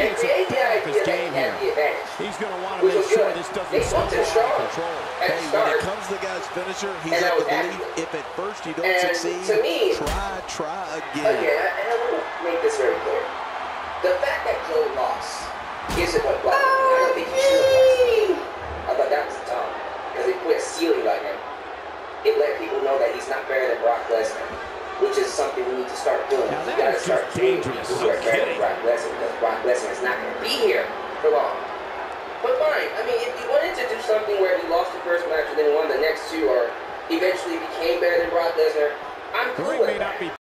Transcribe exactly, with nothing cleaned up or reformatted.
and create the idea that he has the advantage. He's going to want to Which make was sure good. this doesn't They went to spiral out strong of control. at Hey, the when start. it comes to the guy's finisher, he's And I got was to believe accurate. if at first you don't And succeed, to me, try, try again. again, and I want to make this very clear. The fact that Joe lost isn't what black. I don't think he should have lost. I thought that was dumb because they put a ceiling on him. It let people know that he's not better than Brock Lesnar, which is something we need to start doing. Now We that got to is start just treating dangerous. people who are No better than kidding. Brock Lesnar because Brock Lesnar is not going to be here for long. But fine. I mean, if you wanted to do something where he lost the first match and then won the next two, or eventually became better than Brock Lesnar, I'm The cool ring with may that. not be